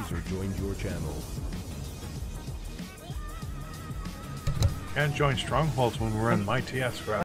User joined your channel. Can't join strongholds when we're in my TS route.